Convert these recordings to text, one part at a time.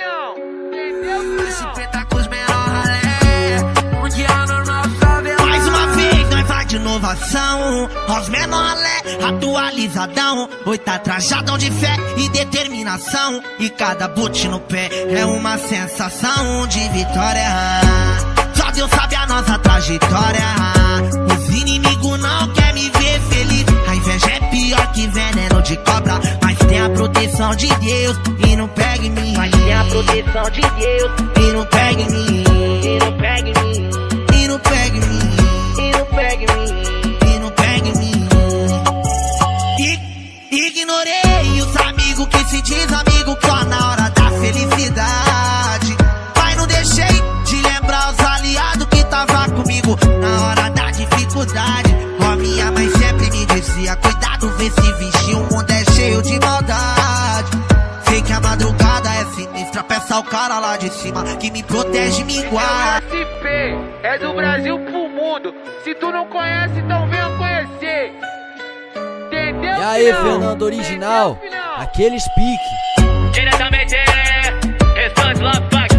filhão? Entendeu, Esse filhão? preta com os menor ralé, um dia normal favela. Mais uma vez nós vai de inovação, os menor ralé, atualizadão. Oi, tá trajadão de fé e determinação, e cada boot no pé é uma sensação de vitória. Só Deus sabe a nossa trajetória. Os inimigos não querem me ver feliz. A inveja é pior que veneno de cobra, mas tem a proteção de Deus e não pega em mim. Mas tem a proteção de Deus e não pega em mim. E não pega em mim. E não pega em mim. E não pega em mim. E não pega em mim. Ignorei os amigos que se diz amigo só na hora da felicidade. Mas não deixei de lembrar os aliados que tava comigo na hora da dificuldade. Ó, minha mãe sempre me dizia: cuidado, vê se vestir, o mundo é cheio de maldade. Sei que a madrugada é sinistra, peça ao cara lá de cima que me protege e me guarda. SP é do Brasil pro mundo. Se tu não conhece, então venha conhecer. Entendeu, E aí, filhão? Fernando Original, Entendeu, filhão? aqueles pique. Diretamente, Restante Love Pack.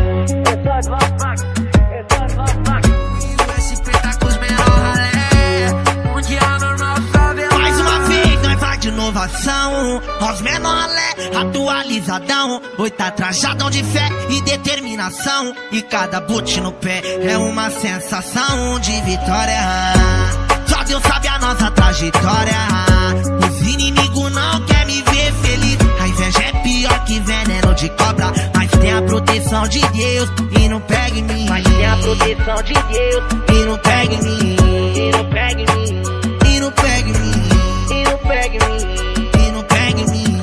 Esse preta com os menor ralé, um dia normal favela. Mais uma vez nós vai de inovação, os menor ralé, atualizadão. Oi, tá trajadão de fé e determinação, e cada boot no pé é uma sensação de vitória. Só Deus sabe a nossa trajetória. Os inimigos não querem me ver feliz. A inveja é pior que veneno de cobra, mas tem a proteção de Deus e não pega em mim. Mas tem a proteção de Deus e não pega em mim. E não pega em mim. E não pega em mim. E não pega em mim. E não pega em mim.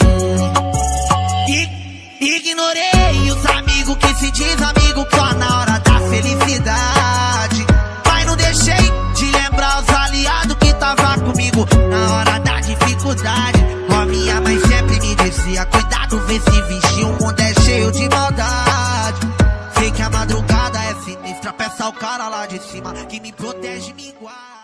Ignorei os amigos que se diz amigo só na hora da felicidade. Mas não deixei de lembrar os aliados que tava comigo na hora da dificuldade. Ó, minha mãe sempre me dizia: cuidado, vê se vestir, o mundo é cheio de maldade. Sei que a madrugada é sinistra, peça ao cara lá de cima que me protege e me guarda.